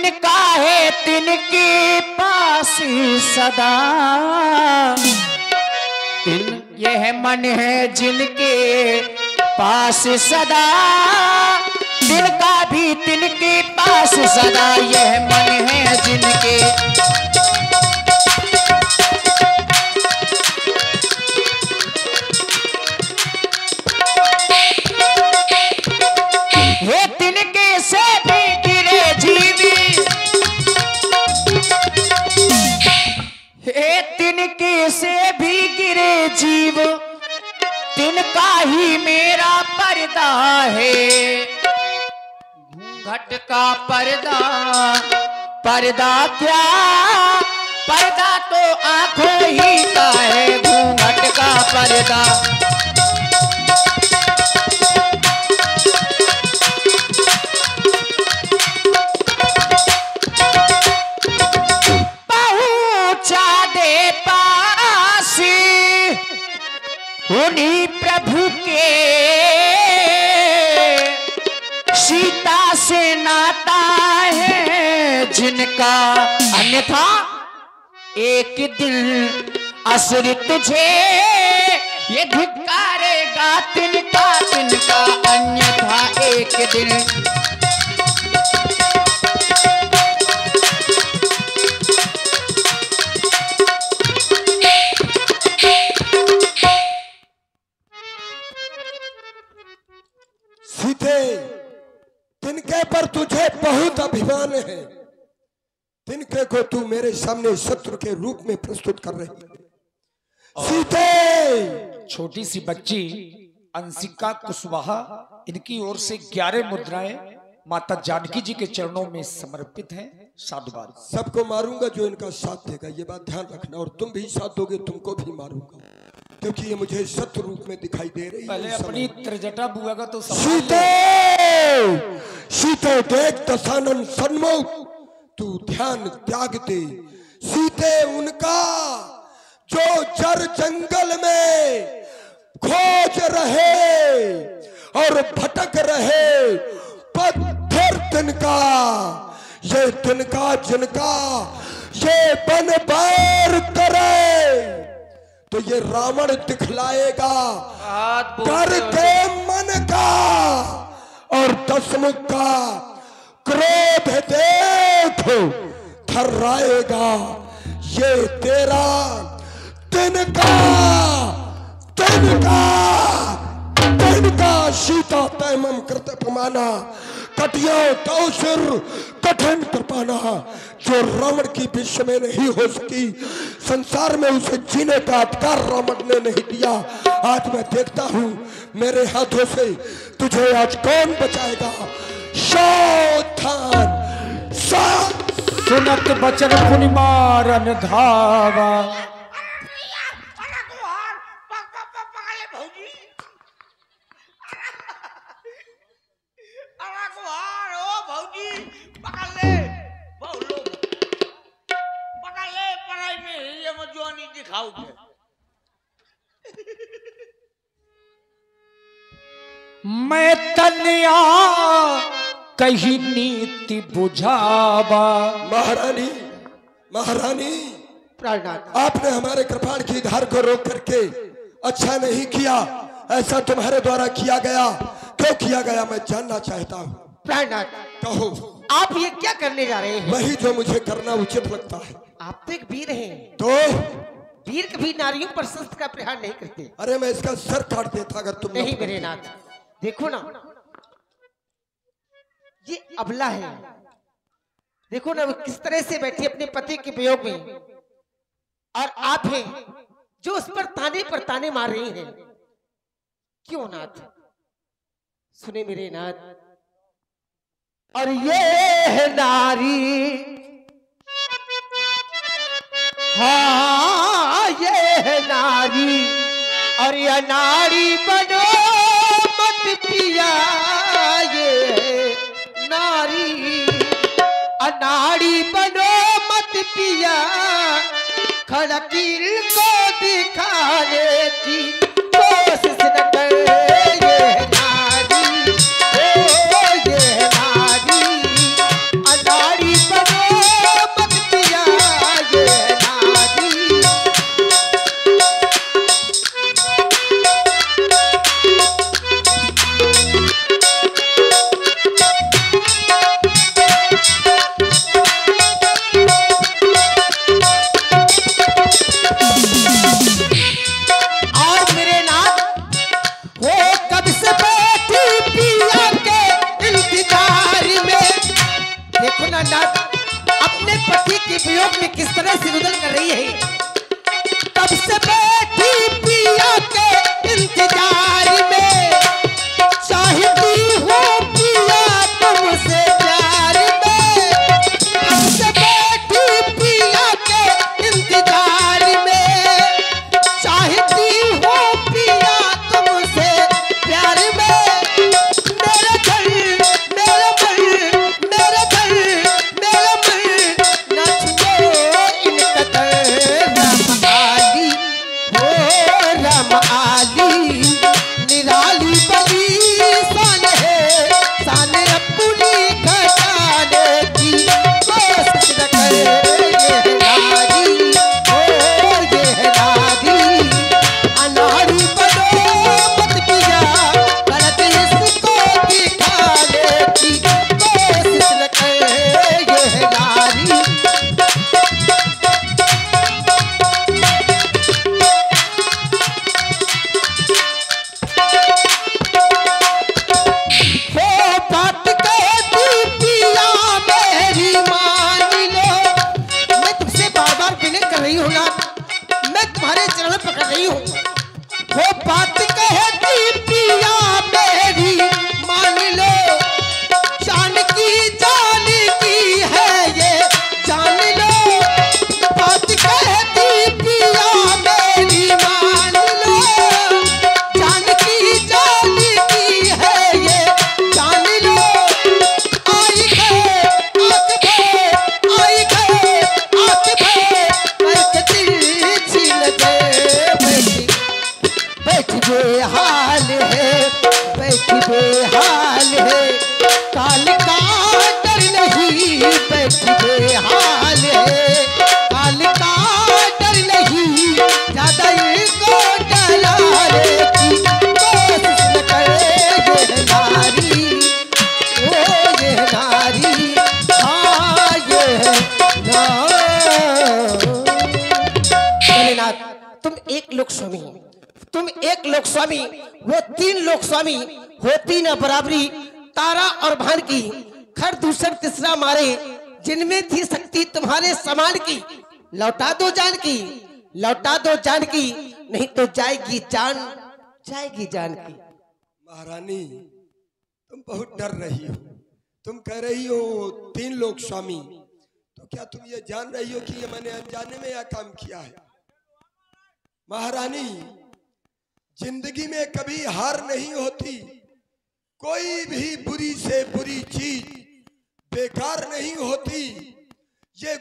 तिनका है तिनके पास सदा, यह मन है जिनके पास सदा, तिनका भी तिनके पास सदा, यह मन है जिनके। हे तिनके से भी गिरे जीवी, हे तिनके से भी गिरे जीव, तिनका ही मेरा पर्दा है। घूंघट का पर्दा, पर्दा क्या, पर्दा तो आंखों ही का है, घूंघट का पर्दा। उन्हीं प्रभु के सीता से नाता है जिनका, अन्यथा एक दिन असुर तुझे ये धिक्कारेगा तिनका तिनका, अन्यथा एक दिन। तिनके पर तुझे बहुत अभिमान है, तिनके को तू मेरे सामने शत्रु के रूप में प्रस्तुत कर रही है। सीते छोटी सी बच्ची अंशिका कुशवाहा, इनकी ओर से 11 मुद्राएं माता जानकी जी के चरणों में समर्पित हैं। साधुवाद। सबको मारूंगा जो इनका साथ देगा, ये बात ध्यान रखना, और तुम भी साथ दोगे तुमको भी मारूंगा, क्योंकि ये मुझे शत्रु रूप में दिखाई दे रही है। पहले अपनी त्रिजटा बुआ का तो सीते, सीते देख दशानन सन्मुख, तू ध्यान त्याग दे। सीते उनका जो जर जंगल में खोज रहे और भटक रहे, पत्थर तिनका, ये तिनका जिनका ये बन बैर करे, तो ये रावण दिखलाएगा करके मन का, और दशमुख का क्रोध देखो थर्राएगा। ये तेरा तिनका तिनका तिनका सीता तैमम करते प्रमाना, कटिया तो सिर कठिन कृपाना, जो रावण की विश्व में नहीं हो सकी, संसार में उसे जीने का अधिकार रावण ने नहीं दिया। आज मैं देखता हूं मेरे हाथों से तुझे आज कौन बचाएगा। सावधान, सुनत बचन पुनि मारन धावा, मैं तन्या कही नीति बुझावा। महारानी, महारानी, आपने हमारे कृपाण की धार को रोक करके अच्छा नहीं किया। ऐसा तुम्हारे द्वारा किया गया, क्यों किया गया मैं जानना चाहता हूँ। प्राणनाथ, कहो आप ये क्या करने जा रहे हैं? वही जो मुझे करना उचित लगता है। आप तो एक वीर हैं, तो वीर कभी नारियों पर शस्त्र का प्रहार नहीं करते। अरे मैं इसका सर काट देता अगर तुम नहीं मेरे नाथ, देखो ना, ये अबला है, देखो ना वो किस तरह से बैठी अपने पति के वियोग में, और आप हैं जो उस पर ताने मार रही हैं। क्यों नाथ? सुने मेरे नाथ, और ये है नारी, हाँ ये है नारी, और ये नारी बनो मत पिया, ये नारी अनाड़ी बनो मत पिया, खड़कील को दिखाने की कोशिश न कर। ये नारी, ओ ये नारी अनाड़ी बेहाल है, काल का डर नहीं बैठी बेहाल है, काल का डर नहीं, ज्यादा इनको डराने की कोशिश न करे ये नारी, ओ ये नारी, हाँ ये भोलेनाथ। तुम एक लोक स्वामी, तुम एक लोक स्वामी, वो तीन लोक स्वामी, होती न बराबरी तारा और भान की, खर दूसर तीसरा मारे, जिनमें थी शक्ति तुम्हारे समान की। लौटा दो जान की, लौटा दो जान की, नहीं तो जाएगी जान, जाएगी जान की। महारानी तुम बहुत डर रही हो, तुम कह रही हो तीन लोग स्वामी, तो क्या तुम ये जान रही हो कि ये मैंने अनजाने में यह काम किया है? महारानी जिंदगी में कभी हार नहीं होती, कोई भी बुरी से बुरी चीज बेकार नहीं होती। ये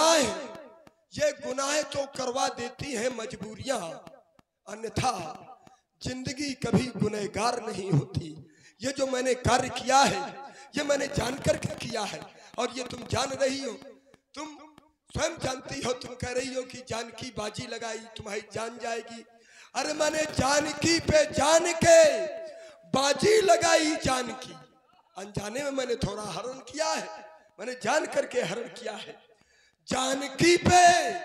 गुनाह तो करवा देती है मजबूरियां, अन्यथा जिंदगी कभी गुनहगार नहीं होती। ये जो मैंने कार्य किया है ये मैंने जानकर के किया है, और ये तुम जान रही हो, तुम स्वयं जानती हो। तुम कह रही हो कि जानकी बाजी लगाई तुम्हारी जान जाएगी। अरे मैंने जानकी पे जान के बाजी लगाई जानकी, अनजाने में मैंने थोड़ा हरण किया है, मैंने जान करके हरण किया है। जानकी पे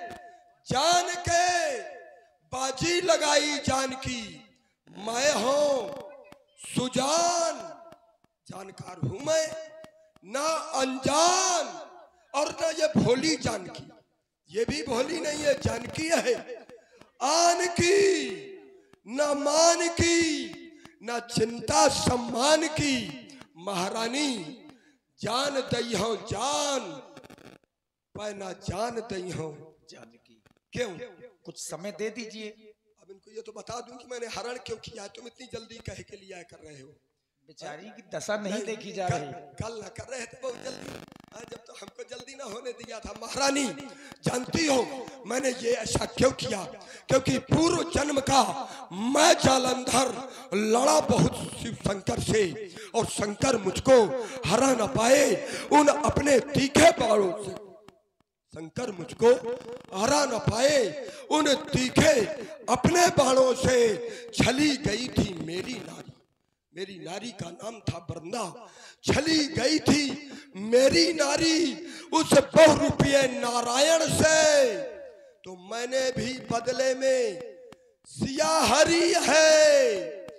जान के बाजी लगाई जानकी, मैं हूं सुजान, जानकार हूं मैं, ना अनजान और ना ये भोली जानकी। ये भी भोली नहीं है, जानकी है। आन की न मान की न चिंता सम्मान की, महारानी जान दई हो जान, पर ना जान दई हो जानकी। क्यों? कुछ समय दे दीजिए। अब इनको ये तो बता दूं कि मैंने हरण क्यों किया है, तुम इतनी जल्दी कह के लिया कर रहे हो। बेचारी की दशा नहीं देखी जा रही। कल ना कर रहे थे बहुत जल्दी, जब तो हमको जल्दी ना होने दिया था। महारानी जानती हो मैंने ये ऐसा क्यों किया, क्योंकि पूर्व जन्म का मैं जालंधर लड़ा बहुत शिव शंकर से, और शंकर मुझको हरा न पाए उन अपने तीखे बाणों से। शंकर मुझको हरा न पाए उन तीखे अपने बाणों से छली गई थी मेरी नारी। मेरी नारी का नाम था वृंदा। छली गई थी मेरी नारी उस बहुरूपीय नारायण से, तो मैंने भी बदले में सियाहरी है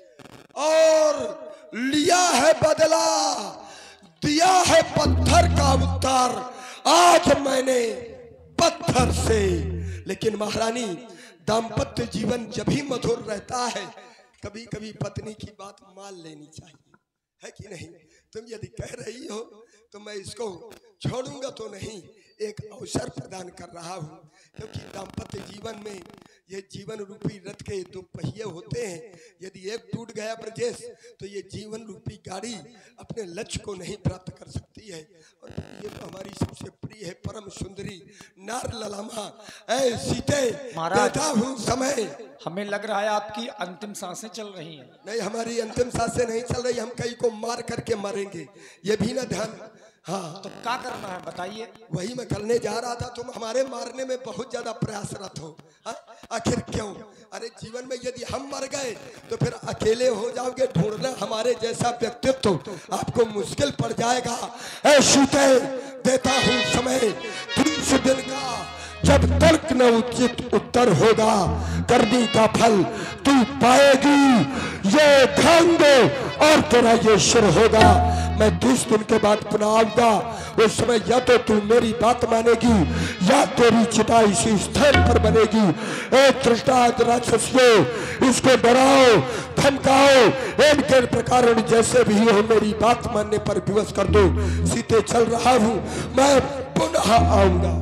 और लिया है बदला, दिया है पत्थर का उत्तर आज मैंने पत्थर से। लेकिन महारानी दाम्पत्य जीवन जब भी मधुर रहता है, कभी कभी पत्नी की बात मान लेनी चाहिए, है कि नहीं? तुम यदि कह रही हो तो मैं इसको छोड़ूंगा तो नहीं, एक अवसर प्रदान कर रहा हूँ, क्योंकि दाम्पत्य जीवन में ये जीवन रूपी रथ के दो पहिए होते हैं। यदि एक टूट गया ब्रजेश तो ये जीवन रूपी गाड़ी अपने लक्ष्य को नहीं प्राप्त कर सकती है। और ये तो हमारी सबसे प्रिय है परम सुंदरी नार ललामा ऐ सीते देता हूँ समय। हमें लग रहा है आपकी अंतिम सांसें चल रही हैं। नहीं, हमारी अंतिम सांसें नहीं चल रही, हम कई को मार करके मरेंगे, ये भी ना ध्यान। हाँ तो क्या करना है बताइए। वही मैं करने जा रहा था, तुम हमारे मारने में बहुत ज्यादा प्रयासरत हो। आखिर क्यों? अरे जीवन में यदि हम मर गए तो फिर अकेले हो जाओगे, ढूंढना हमारे जैसा व्यक्तित्व आपको मुश्किल पड़ जाएगा। ऐसी देता हूँ समय 30 दिन का, जब तर्क न उचित उत्तर होगा करनी का फल तू पाएगी, ये ध्यान दो और तेरा ये शिर होगा। मैं 30 दिन के बाद पुनः आऊंगा, उस समय या तो तू मेरी बात मानेगी या तेरी चिता इसी स्थान पर बनेगी। एक धृष्टाज राक्षसियों, इसको डराओ धमकाओ, इनके प्रकार जैसे भी हो मेरी बात मानने पर विवश कर दो। सीते चल रहा हूँ, मैं पुनः आऊंगा।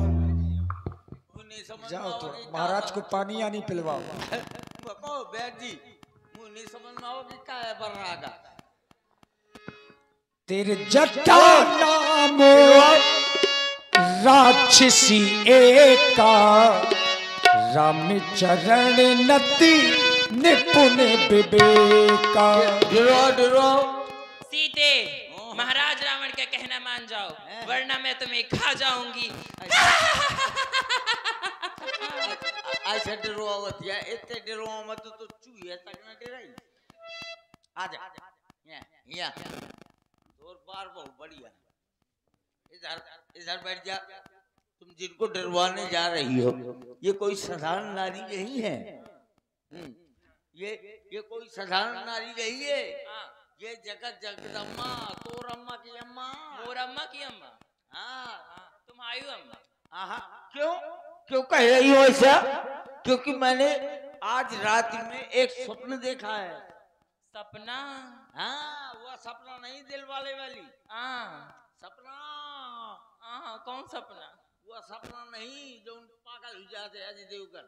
जाओ तो महाराज को पानी आनी पिलवाओ। तेरे जटा नाम राक्षसी एका, राम चरण नति निपुण विवेका। सीते, महाराज रावण का कहना मान जाओ, वरना मैं तुम्हें खा जाऊंगी। ऐसा डरवावत या इतने डरवा मत तो चूहे तक न डराई। आजा या और बार बहुत बढ़िया। इधर इधर बैठ जा। तुम जिनको डरवाने जा रही हो ये कोई साधारण नारी नहीं है। ये कोई साधारण नारी नहीं है। ये जगत जगदम्मा, तोर अम्मा की अम्मा, मोर अम्मा की अम्मा। हाँ तुम आयु अम्मा। क्यों क्यों कह रही हो ऐसा? क्योंकि मैंने आज रात में एक स्वप्न देखा है। सपना? हाँ, वो सपना नहीं दिल वाले वाली। सपना। कौन सपना? वो सपना नहीं जो उन पागल हो जाते अजय देवगन।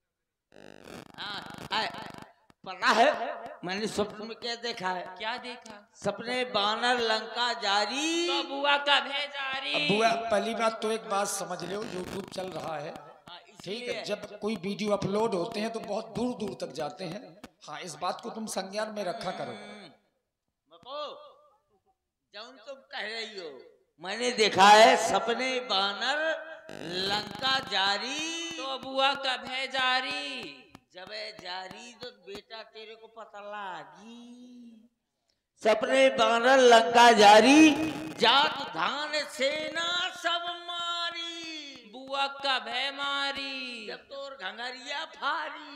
पता है मैंने स्वप्न में क्या देखा है? क्या देखा? सपने बानर लंका जारी, तो बुआ का भय जारी। बुआ, पहली बात तो एक बात समझ लो, यूट्यूब चल रहा है, ठीक है? जब कोई वीडियो अपलोड होते हैं तो बहुत दूर दूर तक जाते हैं। हाँ, इस बात को तुम संज्ञान में रखा करो। जब तुम कह रही हो मैंने देखा है सपने बानर लंका जारी, तो बुआ का भय जारी। जब जारी तो बेटा तेरे को पता लगी। सपने बानर लंका जारी, जात धान सेना सब मारी, बुआ का भय मारी। जब तोर घंघरिया फारी।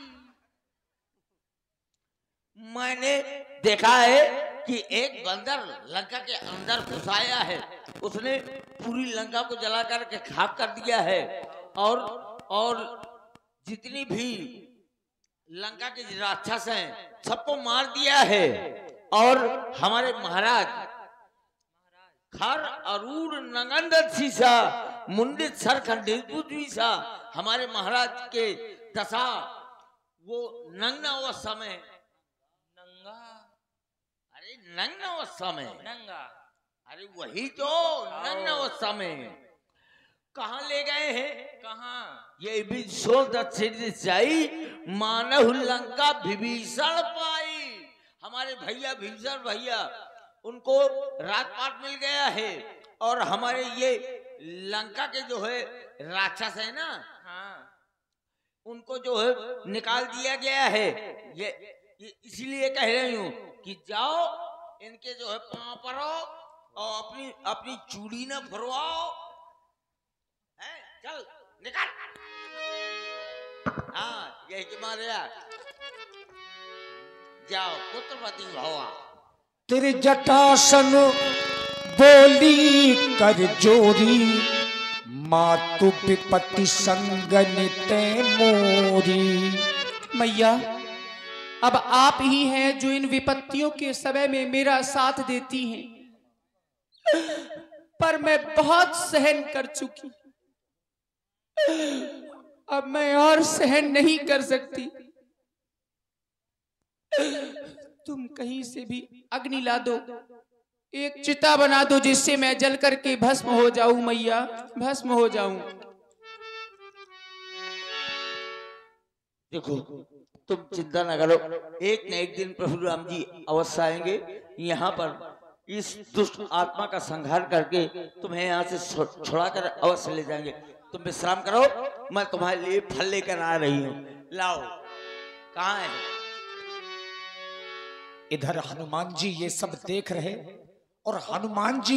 मैंने देखा है कि एक बंदर लंका के अंदर घुसाया है। उसने पूरी लंका को जला करके खाक कर दिया है और जितनी भी लंका के राक्षस हैं सबको मार दिया है। और हमारे महाराज खर अरूढ़ नगंदन सीसा मुंडित सर खंडित सा हमारे महाराज के दशा वो नंगा अवस्था में। अरे नंगा अवस्था में। नंगा? अरे वही तो नंगा अवस्था में। कहाँ ले गए हैं? कहाँ? ये भी सो दक्षिणी मानव लंका विभीषण पाई। हमारे भैया भीषण भैया उनको राजपाट मिल गया है और हमारे ये लंका के जो है राक्षस है ना, उनको जो है निकाल दिया गया है। ये इसीलिए कह रही हूँ कि जाओ इनके जो है पांव परो और अपनी अपनी चूड़ी न फरवाओ। चल निकाल। हाँ, यही कि मारे जाओ पुत्रवती भवा। तेरे जटासन बोली कर जोरी, मातु विपत्ति संगनिते मोरी। मैया, अब आप ही हैं जो इन विपत्तियों के समय में मेरा साथ देती हैं, पर मैं बहुत सहन कर चुकी, अब मैं और सहन नहीं कर सकती। तुम कहीं से भी अग्नि ला दो, एक चिता बना दो जिससे मैं जल करके भस्म हो जाऊं मैया, भस्म हो जाऊं। देखो तुम चिंता न करो, एक न एक दिन प्रभु राम जी अवश्य आएंगे यहाँ पर। इस दुष्ट आत्मा का संहार करके तुम्हें यहाँ से छुड़ा कर अवश्य ले जाएंगे। तुम विश्राम करो, मैं तुम्हारे लिए फल लेकर आ रही हूँ। लाओ। कहाँ है? इधर हनुमान जी ये सब देख रहे और हनुमान जी